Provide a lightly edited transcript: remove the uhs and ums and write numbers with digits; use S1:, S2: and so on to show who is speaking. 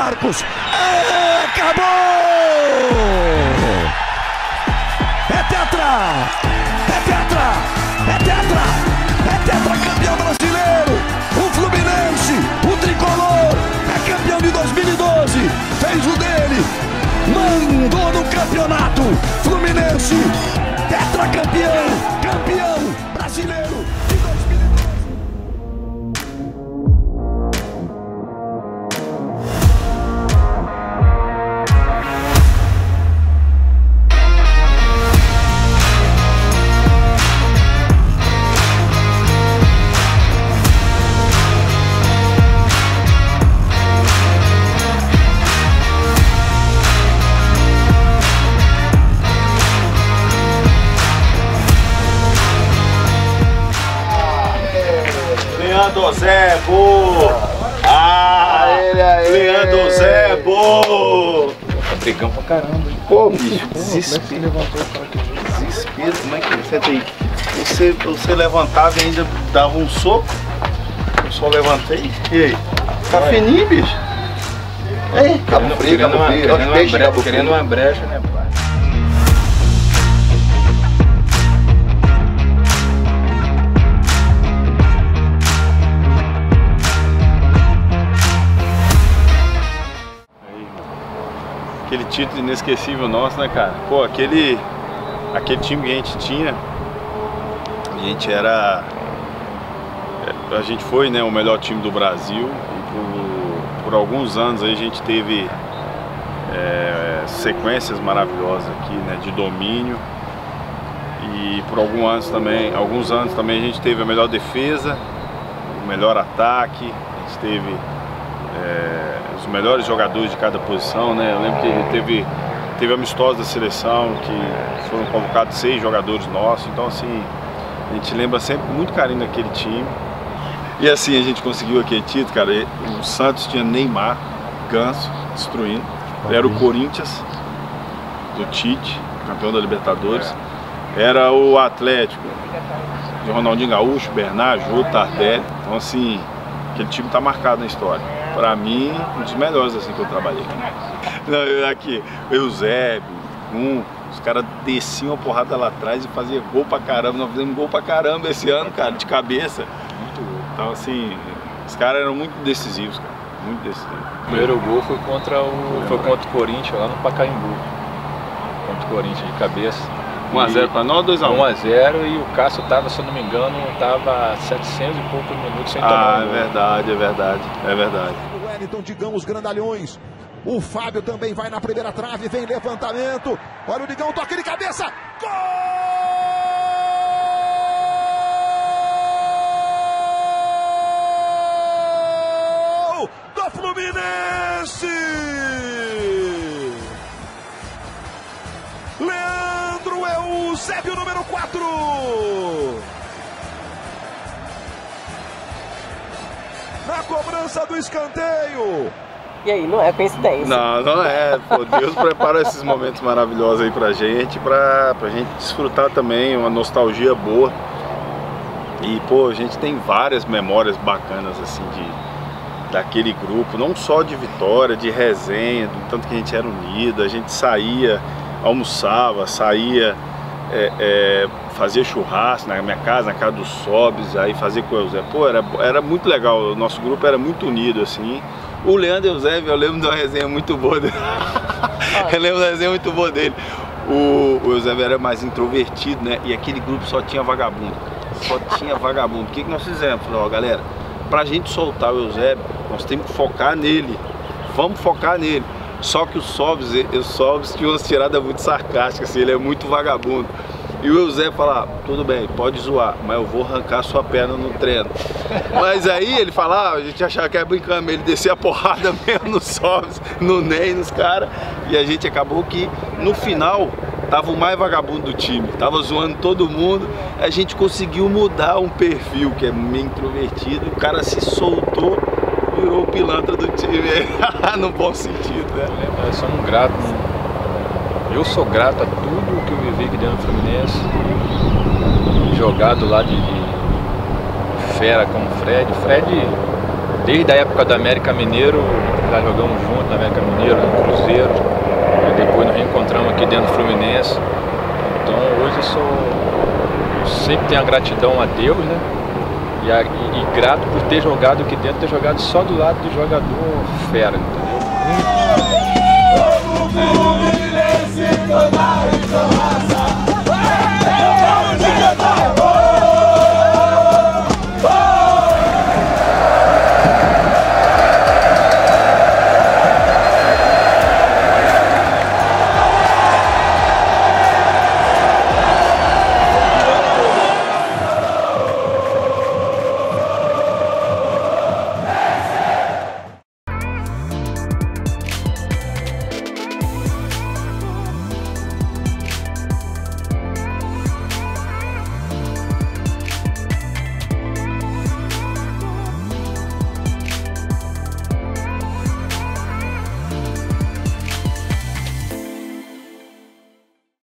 S1: Marcos. Acabou! É tetra! É tetra! É tetra! É tetra campeão brasileiro! O Fluminense, o tricolor, é campeão de 2012! Fez o dele! Mandou no campeonato! Fluminense, tetra campeão! Campeão brasileiro de 2012!
S2: Leandro Zebo! Leandro Zebo!
S3: Tá brigando pra caramba, hein?
S2: Pô, bicho,
S3: desespero. Você levantou e falou que
S2: desespero, como é que você tem? Você levantava e ainda dava um soco? Eu só levantei. E aí? Tá fininho, bicho? Ei,
S3: Cabo Frio, querendo uma brecha, né, pai?
S2: Aquele título inesquecível nosso, né, cara? Pô, aquele time que a gente tinha, a gente foi, né, o melhor time do Brasil e por alguns anos aí a gente teve sequências maravilhosas aqui, né, de domínio, e por alguns anos também a gente teve a melhor defesa, o melhor ataque, a gente teve os melhores jogadores de cada posição, né? Eu lembro que teve amistosos da seleção que foram convocados 6 jogadores nossos, então assim, a gente lembra sempre com muito carinho daquele time. E assim, a gente conseguiu aquele título, cara. O Santos tinha Neymar, Ganso, destruindo. Era o Corinthians, do Tite, campeão da Libertadores. Era o Atlético, de Ronaldinho Gaúcho, Bernard, Jô, Tardelli. Então assim, aquele time tá marcado na história. Pra mim, um dos melhores assim que eu trabalhei. Não, aqui, o Eusébio, os caras desciam a porrada lá atrás e faziam gol pra caramba. Nós fizemos gol pra caramba esse ano, cara, de cabeça. Muito gol. Então assim, os caras eram muito decisivos, cara. Muito decisivos.
S3: O primeiro gol foi contra o Corinthians, lá no Pacaembu. Contra o Corinthians de cabeça.
S2: 1x0 pra nós ou 2x1?
S3: 1x0 e o Cássio tava, se eu não me engano, tava 700 e poucos minutos sem tomar um gol.
S2: É verdade.
S1: O Wellington, Digão, os grandalhões. O Fábio também vai na primeira trave, vem levantamento. Olha o Digão, toque de cabeça. Gol do Fluminense! Leandro Eusébio, número 4. Na cobrança do escanteio.
S4: E aí, não é coincidência?
S2: Não é. Pô, Deus prepara esses momentos maravilhosos aí pra gente desfrutar também, uma nostalgia boa. E, pô, a gente tem várias memórias bacanas, assim, daquele grupo, não só de vitória, de resenha, do tanto que a gente era unido, a gente saía, almoçava, fazia churrasco na minha casa, na casa dos Sobes, aí fazia com o Eusébio. Pô, era muito legal, o nosso grupo era muito unido, assim. O Leandro Eusébio, eu lembro de uma resenha muito boa dele. O Eusébio era mais introvertido, né? E aquele grupo só tinha vagabundo. O que nós fizemos? Falei, ó, galera, pra gente soltar o Eusébio, nós temos que focar nele. Vamos focar nele. Só que o Sobes tinha umas tiradas muito sarcásticas, assim, ele é muito vagabundo. E o Eusébio fala, tudo bem, pode zoar, mas eu vou arrancar sua perna no treino. Mas aí ele fala, a gente achava que era brincando, ele descia a porrada mesmo no Sobes, no Ney, nos caras. E a gente acabou que, no final, tava o mais vagabundo do time, tava zoando todo mundo. A gente conseguiu mudar um perfil que é meio introvertido, o cara se soltou, virou o pilantra do time, no bom sentido, né?
S3: Eu sou um grato, eu sou grato a tudo que eu vivi aqui dentro do Fluminense, jogado lá de fera como o Fred, desde a época do América Mineiro, já jogamos junto na América Mineiro, no Cruzeiro, e depois nos reencontramos aqui dentro do Fluminense. Então hoje eu sempre tenho a gratidão a Deus, né? E grato por ter jogado aqui dentro, ter jogado só do lado do jogador fera, entendeu?